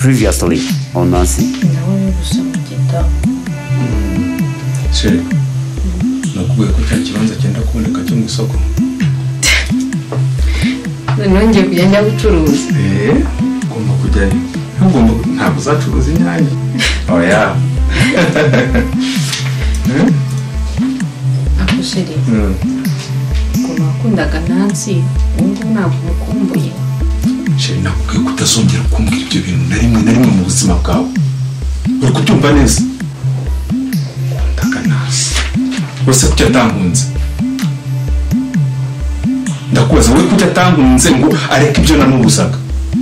Previously on Nancy. nawe gusoma igitabo se nakubuye ko cya kibanza cyenda kuboneka cyo mu isoko nongeye kujya njya gucuruza ugomba kujyayo ntabwo uzacuruza inyanya oya akusheri ukuntu wakundaga Nancy ubu ntabwo umukumbuye sheri nakubwiye ko utazongera kumbwira ibyo bintu na rimwe mu buzima bwawe uri kubyumva neza kundaga Nancy wese kuki atankunze ndakubaza we kuki atankunze ngo areke ibyo namubuzaga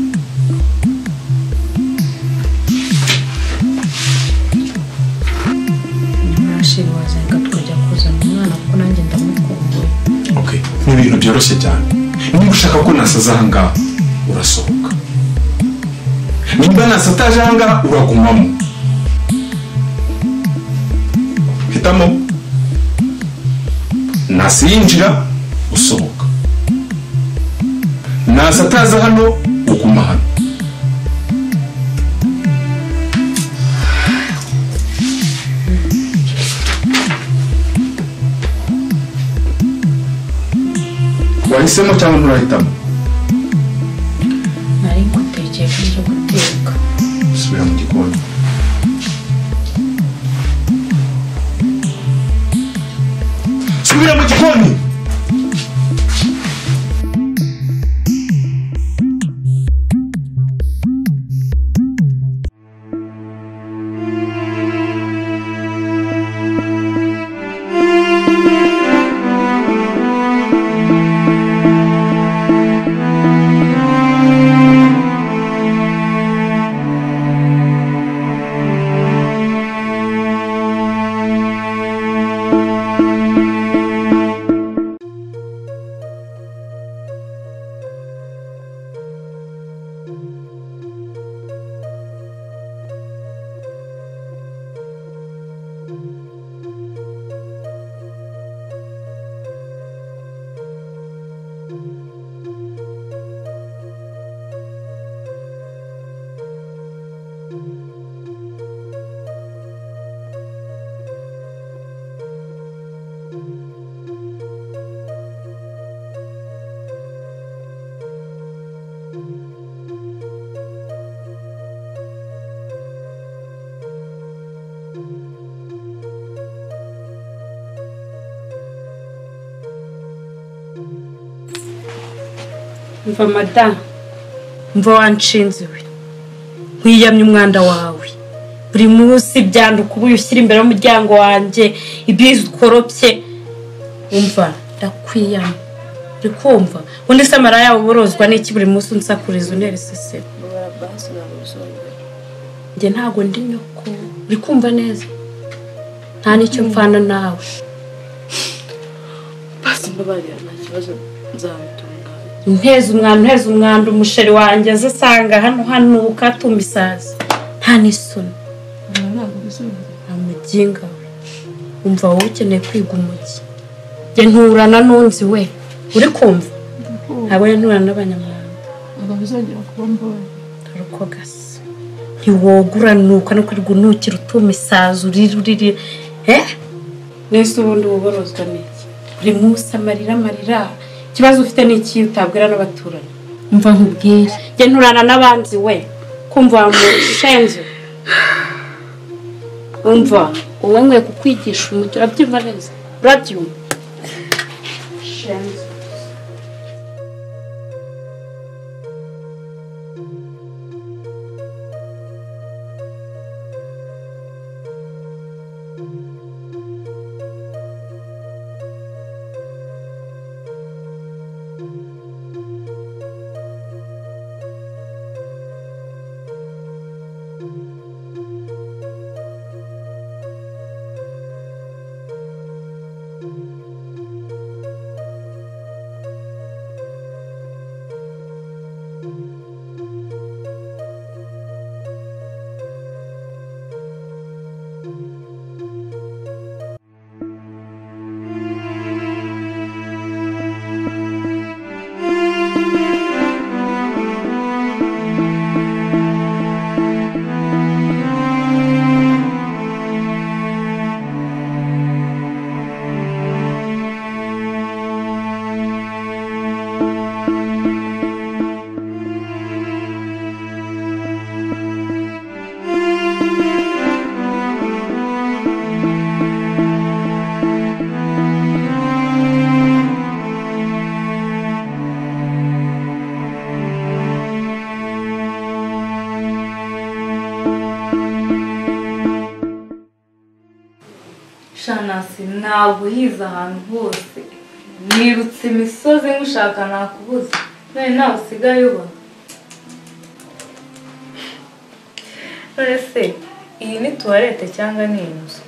Sheri wazenga tukajya kuzana umwana kuko nanjye ndamukumbuye okay ni ibintu byoroshye cyane niba ushaka ko nasaza aha ngaha urasohoka nimba nasataje aha ngaha uragumamo hitamo nasiyinjira usohoka nasataza hano uguma hano wahisemo cyangwa nturahitamo nari ngutekeye ibyo guteka subira mu gikoni subira mu gikoni mva madamu mva wanshinze we nkwiyamye umwanda wawe buri munsi byanduka ubuye ushyira imbere y'umuryango wanjye ibyiza ukoropye umva ndakwiyamye uri kumva undi se amara yawe uborozwa n'iki buri munsi unsakuriza untera iseseme njye ntabwo ndi nyoko uri kumva neza nta n'icyo mpfana nawe basi mbabarira nta kibazo nzabitunganya nteze umwanda umusheri wanjye aze asanga hano hanuka atuma isazi nta n'isoni nta muginga we umva wowe ukeneye kwiga umujyi njye nturana n'unzi we uri kumva ntabwo rero nturana n'abanyamahanga ntabwo bizongera kuba mbonye dore uko gasa ntiwoguranuka no kwirirwa unukira utuma isazi uriri nese ubundi ububorozwa n'iki buri munsi amarira ikibazo ufite n'iki utabwira n'abaturanyi umva nkubwire njye nturana n'abandi we kumva wamushenze umva wowe nkwiye kukwigisha umucyo urabyumva neza urabyumva shenze shanasi ntabwo hiza ahantu hose nirutse imisozi ngushaka nakubuza none nawe usigaye uba none se iyi ni tuwarete cyangwa ni inzu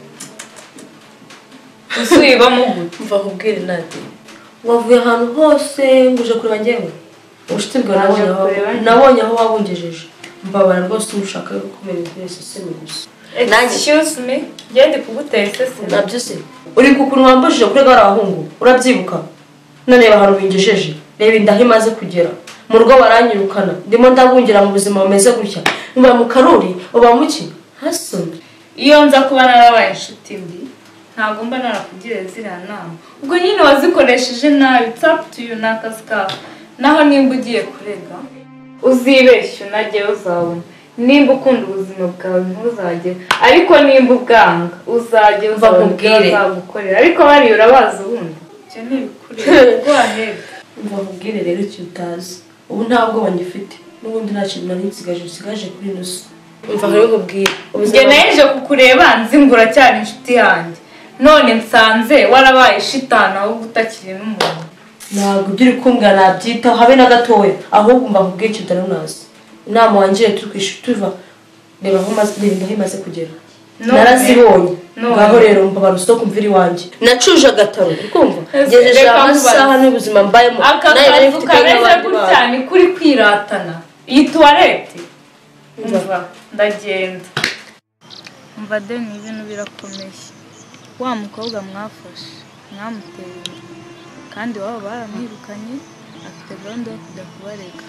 uzuyibamo gute mva nkubwire nade wavuye ahantu hose nguje kureba njyewe ubushiti bwawe nabonye aho wabungejeje mbabara rwose umushaka yo kubera byose se gusa excuse me ngende kugutera isese nabyo se uri kukuntu wambujije kuri gara abahungu urabyibuka none ahantu bingejeje reba indaho imaze kugera mu rugo baranyirukana ndimo ndabungira mu buzima bumeze gutya mba mu karuri uba muki hasoni iyo nza kuba narabaye inshuti mbi ntabwo mba narakugiriye ziriya nama ubwo nyine wazikoresheje nabi it's up to you n'akazi kawe naho nimba ugiye kurega uzibeshye unajye uzabona nimba ukunda ubuzima bwawe ntuzagere ariko nimba ubwanga uzajye uzagukorera ariko bariya urabazi ubundi ibyo ntibikureba ubwo wahebwe mva nkubwire rero icyo utazi ubu ntabwo wanyifite n'ubundi nta kintu nari nsigaje kuri nusu mva rero nkubwire njye naje kukureba nzi ngo uracyari inshuti yanjye none nsanze warabaye shitana ahubwo utakiri n'umuntu ntabwo ibyo uri kumbwira nabyitaho habe na gatoya ahubwo mva nkubwire icyo utari unazi inama wangiye turi kwishyura tuva reba aho imaze kugera narazibonye ngaho rero mbabara usoko mvira iwanjye nacuje agataro ukumva ngejeje amasaha n'ubuzima mbayemo akazu kameze gutya ni kuri kwiratana iyi tuwarete mva ndagenda mva deni ibintu birakomeye wa mukobwa mwafashe mwamuteye kandi waba baramwirukanye afite gahunda yo kujya kubarega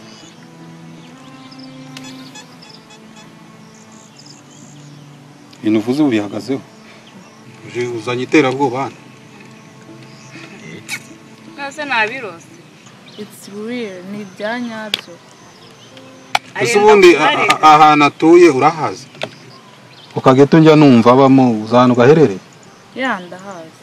ibintu uvuze ubu bihagazeho uzanye iterabwoba hano nase nabirose it's real ni ibyanyabyo ese ubundi ahantu atuye urahazi ukageto njya numva abamo uzi ahantu gaherereye ya ndahazi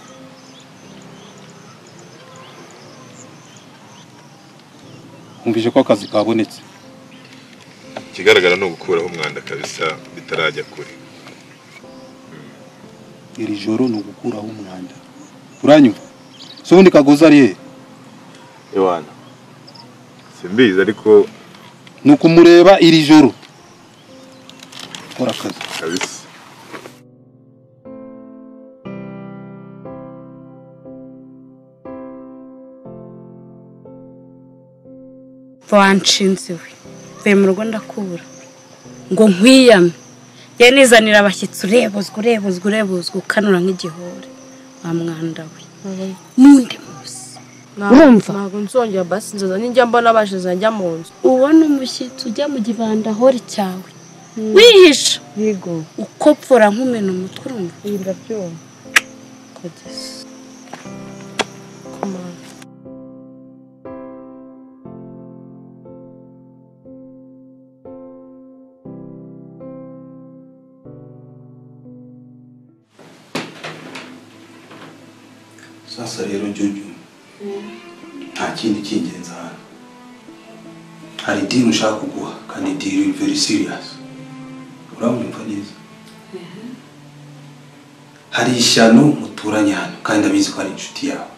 wumvise ko akazi kabonetse ikigaragara ni ugukuraho umwanda kabisa bitarajya kure iri joro ni ugukuraho umwanda uranyumva so ubundi kagoza ari he ewana simbizi ariko ni ukumureba iri joro kora akazi kabisa wanshinze we mvuye mu rugo ndakubura ngo nkwiyame ye nizanira abashyitsi urebuzwa ukanura nk'igihore wa mwanda we n'undi munsi urumva ntabwo nzongera basi nzoza njya mbona bashize njya mu nzu ubona umushyitsi ujya mu givandahori cyawe wihisha yego ukopfora nk'umena umutwe urumva iyi ndabyumva kugeza komana sasa rero Jojo nta kindi cy'ingenzi hano hari deal ushaka kuguha kandi deal very serious urabumva neza hari ishyano muturanye hano kandi abizi ko ari inshuti yawe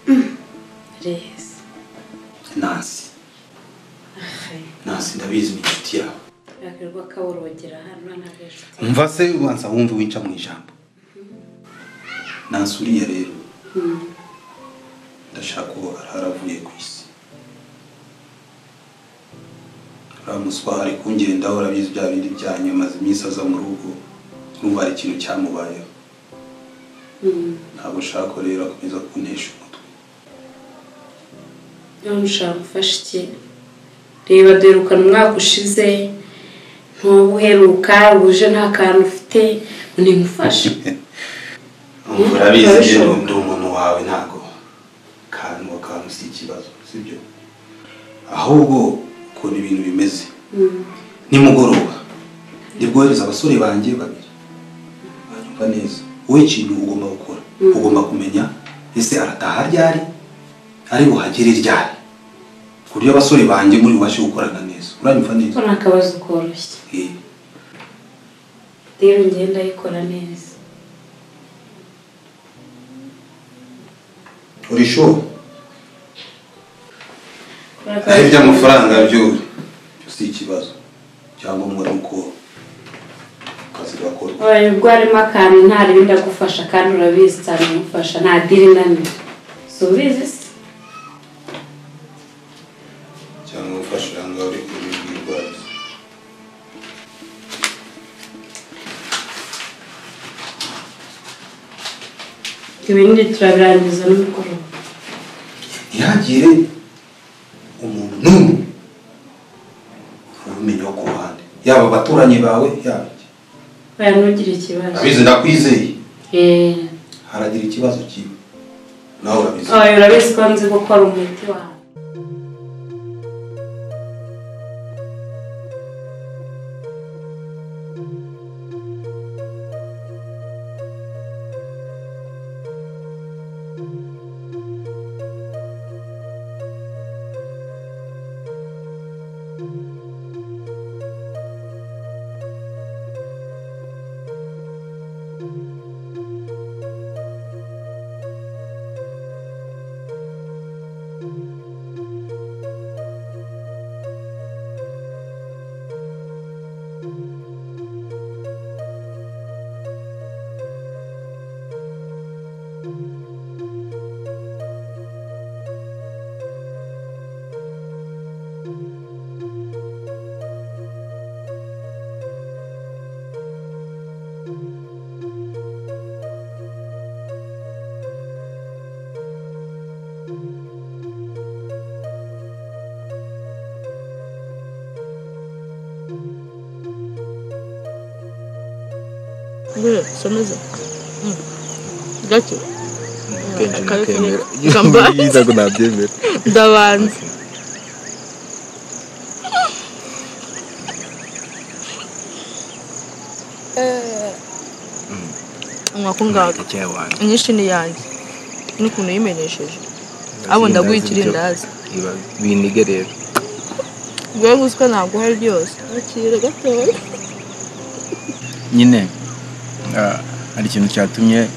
Nancy ndabizi ni inshuti yawe yakirwa kaborogera hano ntagesha umva se ubanza wumve winca mu ijambo Nancy uriya rero ndashaka ko aravuye ku isi uramuswa ari kungendaho urabizi bya bindi byanyu amaze iminsi aza mu rugo urumva hari ikintu cyamubayeho ntabwo ushaka rero akomeza kuntesha umutwe niba ushaka gufasha iki reba duherukana umwaka ushize ntubuheruka uje nta kantu ufite nimufashe urabizi rero ndi umuntu wawe ntabwo kantu si ikibazo sibyo ahubwo ukuntu ibintu bimeze nimugoroba ndibwohereza abasore banjye babiri banyumva neza wowe ikintu ugomba gukora ugomba kumenya ese arataha ryari ari buhagere ryari ku buryo abasore banjye muri bubashe gukorana neza uranyumva neza nta kabazo koroshye rero ngenda ayikora neza uri sure ari by'amafaranga byo si ikibazo cyangwa umwe nuko kazi gakora oya ubwo arimo akantu nta ribindi agufasha kandi urabizi cyane umufasha nta diri nani so ubizi cyangwa umufasha ngo uri kubibwirwa ibindi turabirangiza n'umukoro ntihagire umuntu n'umwe ubimenya ku ruhande yaba abaturanyi bawe yaba oya ntugire ikibazo abizi ndakwizeye haragira ikibazo kibi nawe urabizi oya urabizi ko nzi gukora umuti wawe Gure, someza. Gake. Kenshi nakemera. Gamba yiza ko nabyemera. Ndabanza. Mwakungaga. Inyishini yanjye. Nukuntu yimenyesheje. Abo ndaguhitira indazi. Binige rero. Gwe guswa ntabwo hari byose. Akira gatoya. Nyine hari ikintu cyatumye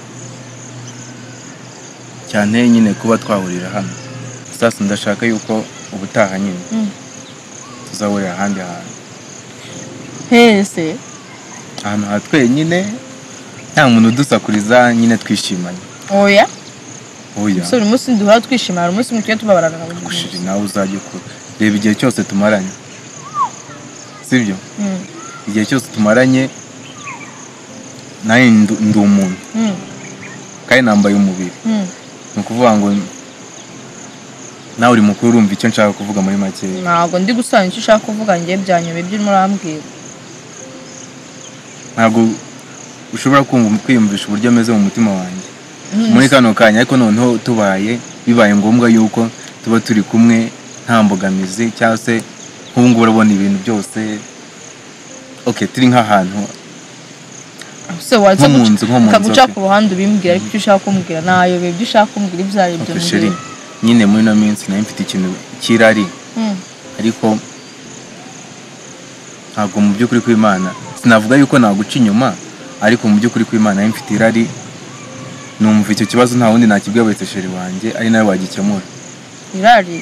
cyane nyine kuba twahurira hano. Sasa ndashaka yuko ubutaha nyine tuzahurira ahandi hantu. Hese Ahantu hatwenyine nta muntu udusakuriza nyine twishimanye. oya. Oya. So umunsi duhora twishimana, umunsi mutwe tubabarana na buri Gushiri nawe uzajya ukura. Reba igihe cyose tumaranye. Sibyo? Igihe cyose tumaranye naye ndi umuntu. Kandi nambaye umubiri. Nukuvuga ngo nawe uri mukuru urumva icyo nshaka kuvuga muri make. Ntabwo ndi gusana icyo ushaka kuvuga ngiye byanyobeye ibyo murambwira. Ntabwo ushobora kwiyumvisha uburyo ameze mu mutima wanjye. Muri kano kanya ariko noneho tubaye bibaye ngombwa yuko tuba turi kumwe nta mbogamizi cyangwa se nk'ubu ngubu urabona ibintu byose turi nk'ahantu se waza kaguca ku ruhande ubimbwira ariko icyo ushaka kumbwira nayo ibyo ushaka kumbwira ibyo ari byo mbere nyine muri no minsi nayo mfite ikintu kirari ariko ntabwo mu by'ukuri kw'Imana sinavuga yuko naguca inyuma ariko mu by'ukuri kw'Imana nayo mfite irari numva icyo kibazo nta wundi nakibwiye wese sheri wanjye ari nawe wagikemura. Irari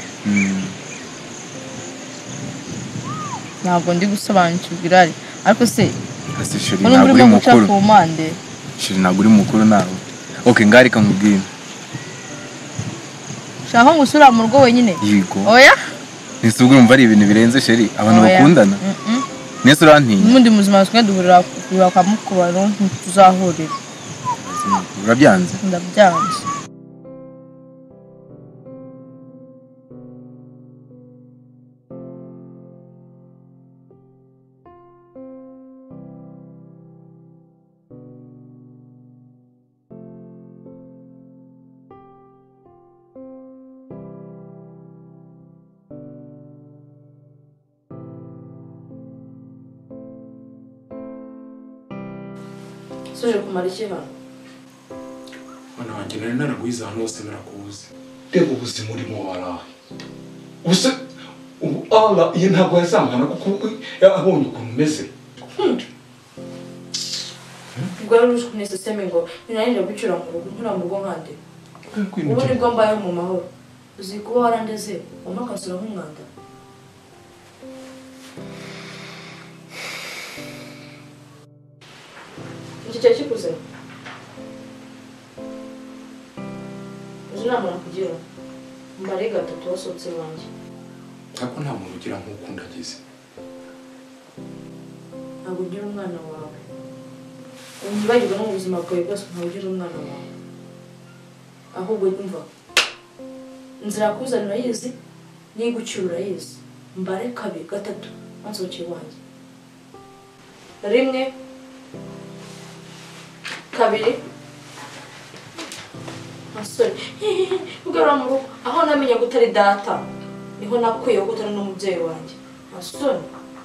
ntabwo ndi gusobanukirwa irari ariko se sheri ntabwo uri mukuru. Sheri ntabwo uri mukuru nawe. Ngarika nkubwire. Shaka ngusura mu rugo wenyine? Yego. Oya? Nise ubwo urumva ari ibintu birenze sheri abantu bakundana. Nese urantinya. N'undi muzima twe duhurira kwa mukubaro tuzahurira. Urabyanze? Ndabyanze. Suje kumara iki hano? Mwana wanjye nari naragwiza hano hose narakubuze. Reba ubuzima urimo warahe. Ubuse Allah ye ntabwo yazamana kuko abonye ukuntu umeze. Ubwo rero ushkunese seme ngo nari ndagucira mu rugo nkura mu rugo nkande. ubu nibwo mbayeho mu mahoro uzi kuba warandeze umakasura nk'umwanda iki cyari kikuze uzi inama nakugira mbare gatatu wasohotse wanjye ariko nta muntu ugira nk'uko ndagize ntabwo ugira umwana wawe unyibagirwa no mu buzima bwawe bwose ntabwo ugira umwana wawe ahubwo umva inzira kuzana urayizi n'igucyura urayizi mbare kabiri gatatu wansohokeye wanjye rimwe kabiri asore ugarura mu rugo aho namenye ko utari data niho nakwiye ko utari n'umubyeyi wanjye asore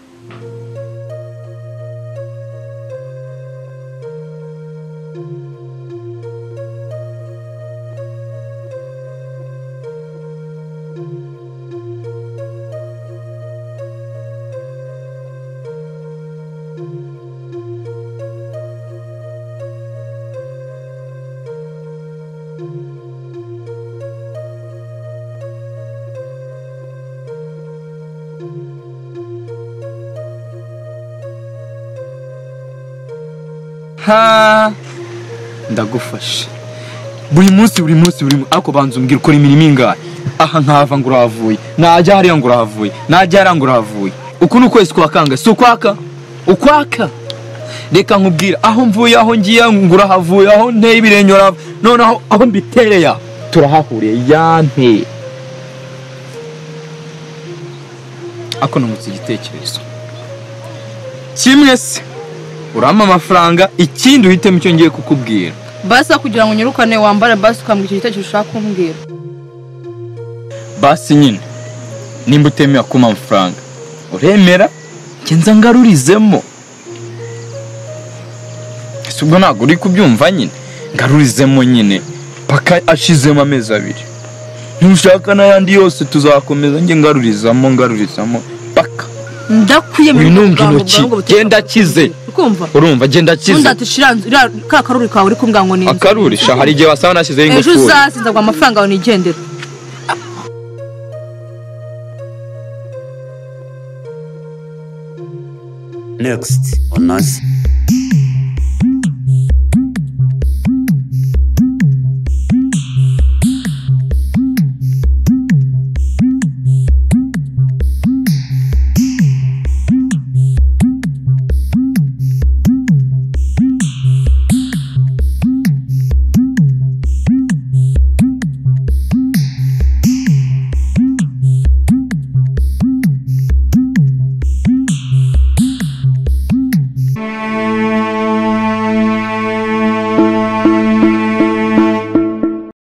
ha ndagufasha buri munsi ariko banza umbwira ukora imirimo ingahe aha nkava ngo urahavuye najya hariya ngo urahavuye najya hariya ngo urahavuye uku ni ukwezi kwa kangahe si ukwaka reka nkubwira aho mvuye aho ngiye ngo urahavuye aho nteye ibirenge noneho aho mbitereye turahahuriye yanteye ako namutse igitekerezo kimwe se urama amafaranga ikindi uhitemo icyo ngiye kukubwira basi kugira ngo unyirukane wambare basi ukambwira igitekerezo ushaka kumbwira basi nyine nimba utemeye kuma amafaranga uremera ngenza ngarurizemo ese ubwo ntabwo uri kubyumva nyine ngarurizemo nyine paka ashizemo amezi 2 ntushaka n'ayandi yose tuzakomeza nge ngarurizamo paka ndakwiyemera genda kize ukumva urumva genda kize undati shiranzu ka karuri kawe uri kumbwa ngo ni akaruri sha hari igihe wasaba nashyize ingofuri ejo uzasinza kwa amafaranga yawe nigendera Next on us.